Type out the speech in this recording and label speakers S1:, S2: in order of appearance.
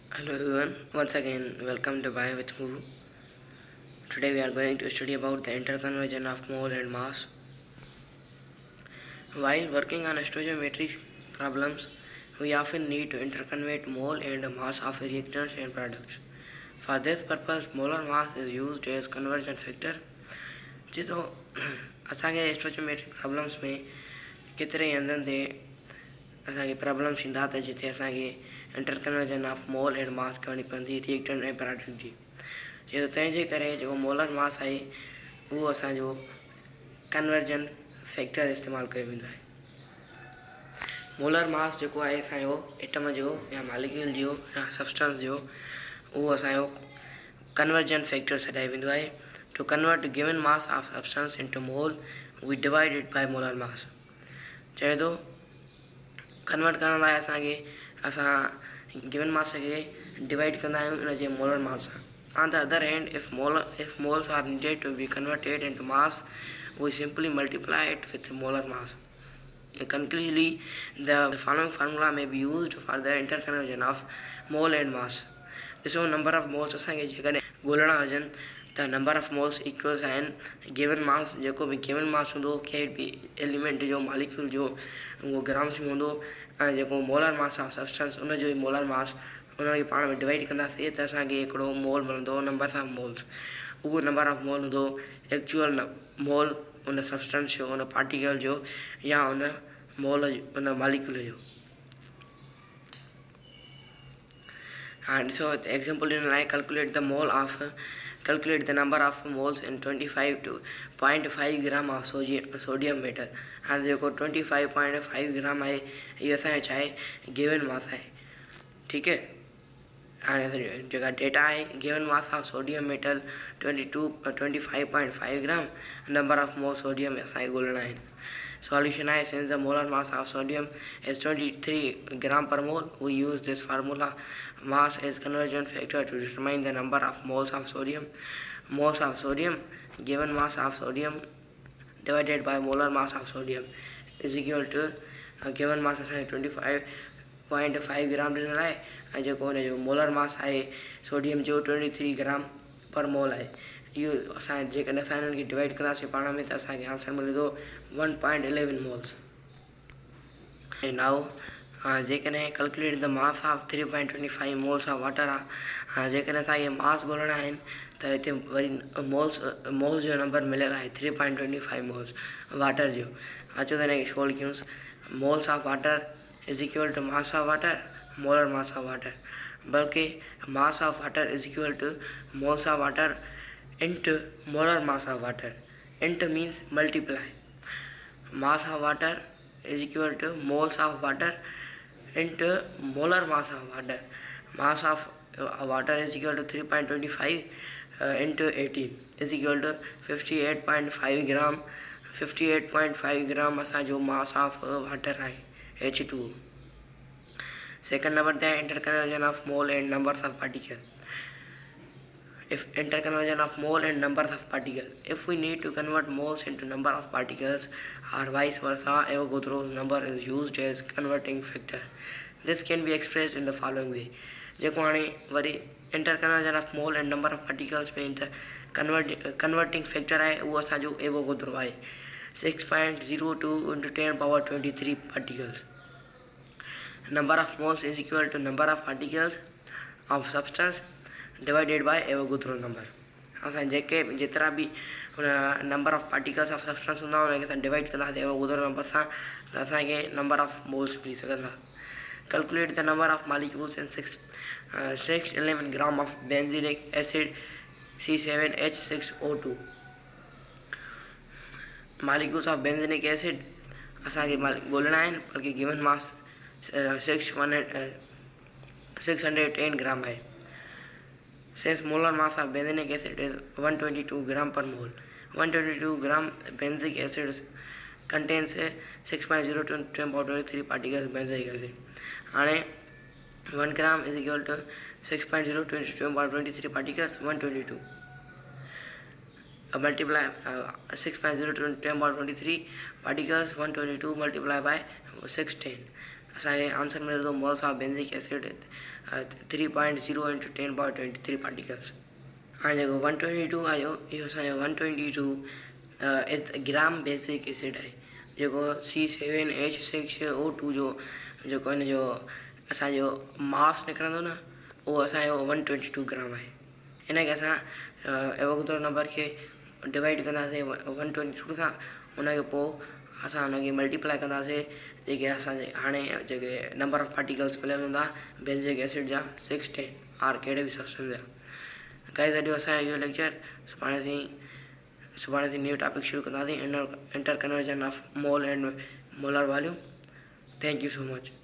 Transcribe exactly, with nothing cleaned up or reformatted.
S1: Hello everyone, once again welcome to Bio with Moo. Today we are going to study about the interconversion of mole and mass. While working on stoichiometry problems, we often need to interconvert mole and mass of reactants and products. For this purpose, molar mass is used as conversion factor. जितो असांखे stoichiometry problems में केतिरे हंधनि ते असांखे problems ईंदा त जिते असांखे interconversion of mole and mass करणी पवंदी रिएक्टेंट ऐं प्रोडक्ट जी। जो तंहिंजे करे जेको मोलर मास आहे उहो असांजो कन्वर्जन फैक्टर इस्तेमालु कयो वेंदो आहे। मोलर मास जेको आहे असांजो एटम जो या मॉलिक्यूल जो या सब्सटेंस जो उहो असांजो कन्वर्जन फैक्टर सॾायो वेंदो आहे। To convert given mass of substance into mole, we divide it by molar mass. चाहे तो कन्वर्ट करण लाइ असांखे असां गिवन मास खे डिवाइड कंदा आहियूं इन जे मोलर मास सां। On the other hand, if molar if moles are needed to be converted into mass, we simply multiply it with molar mass. Conclusively, the following formula may be used for the interconversion of mole and mass. ॾिसो number of moles असांखे जेकॾहिं ॻोल्हणा हुजनि त number of moles equals आहिनि given mass. जेको बि given mass हूंदो कंहिं बि एलिमेंट जो मॉलिक्यूल जो उहो ग्राम्स में हूंदो ऐं जेको मोलर मास ऑफ सब्सटेंस उनजो ई मोलर मास उनखे पाण में डिवाइड कंदासीं त असांखे हिकिड़ो मोल मिलंदो नंबर ऑफ मोल्स। उहो नंबर ऑफ मोल हूंदो एक्चुअल मोल उन सब्सटेंस जो उन पार्टिकल जो या उन मोल उन मॉलिक्यूल जो। And so the example in like calculate the mole of calculate the number of moles in twenty-five to zero point five gram of sodium metal. and जेको twenty-five point five gram आहे ये असांजो छा आहे given मास आहे। ठीक है, हाणे जेका डेटा आहे given mass of sodium metal twenty-two twenty-five point five gram, number of mole sodium असांखे ॻोल्हणा आहिनि। Solution is since the molar mass of sodium is twenty-three gram per mole, we use this formula mass as conversion factor to determine the number of moles of sodium. Moles of sodium given mass of sodium divided by molar mass of sodium is equal to uh, given mass of twenty-five point five gram ॾिनल आहे ऐं जेको हुनजो molar mass आहे sodium जो twenty-three gram पर मोल आहे। इहो असां जेकॾहिं असां हिननि खे डिवाइड कंदासीं पाण में त असांखे आंसर मिले थो one point one one moles. ऐं नाउ जेकॾहिं calculate the mass of three point two five moles of water आहे। जेकॾहिं असांखे मास ॻोल्हणा आहिनि त हिते वरी मोल्स मोल्स जो नंबर मिलियल आहे three point two five moles water जो। अचो त हिनखे सोल्व कयूंसि। Moles of water is equal to mass of water molar mass of water, बल्कि mass of water is equal to moles of water into molar mass of water. Into means multiply. Mass of water is equal to moles of water into molar mass of water. Mass of uh, water is equal to three point two five uh, into eighteen is equal to fifty-eight point five gram. fifty-eight point five gram असांजो mass of uh, water आहे H two O. Second number the interconversion of mole and numbers of particle. If interconversion of mole and numbers of particles. If we need to convert moles into number of particles or vice versa, Avogadro's number is used as converting factor. This can be expressed in the following way. जेको हाणे वरी interconversion of mole and number of particles में inter convert converting factor आहे उहो असांजो Avogadro आहे six point zero two into ten power twenty-three particles. Number of moles is equal to number of particles of substance divided by Avogadro number. असां जेके जेतिरा बि number of particles of substance हूंदा उनखे असां डिवाइड कंदासीं Avogadro number सां त असांखे नंबर ऑफ मोल्स मिली सघंदा। Calculate the number of molecules in six six eleven gram of benzoic acid C seven H six O two. Molecules of benzoic acid असांखे ॻोल्हणा आहिनि, बल्कि given mass six hundred ten gram आहे। Since molar mass of benzenic acid is one hundred twenty-two gram per mole, one hundred twenty-two gram benzoic acid contains six point zero two ten power twenty-three particles of benzoic acid. And one gram is equal to six point zero two ten power twenty-three particles one hundred twenty-two. Uh, multiply uh, six point zero two ten power twenty-three particles one hundred twenty-two multiplied by six hundred ten. असांखे answer मिले थो moles of benzoic acid three point zero into ten power twenty three particles. हाणे जेको one twenty two आयो इहो असांजो one twenty two is the gram basic acid आहे, जेको C seven H six O two जो जेको हिन जो असांजो मास निकिरंदो न उहो असांजो वन ट्वेंटी टू ग्राम आहे। हिनखे असां एवोगेड्रो नंबर खे डिवाइड कंदासीं वन ट्वेंटी टू सां, हुनखे पोइ असां हुनखे मल्टीप्लाई कंदासीं जेके असांजे हाणे जेके नंबर ऑफ पार्टिकल्स मिलियल हूंदा बेंज़िक एसिड जा सिक्स टेन आर कहिड़े बि सब्सटेंस जा। गाइस अॼु असांजो इहो लेक्चर सुभाणे असीं सुभाणे असीं न्यू टॉपिक शुरू कंदासीं inter interconversion of mole and molar volume. Thank you so much.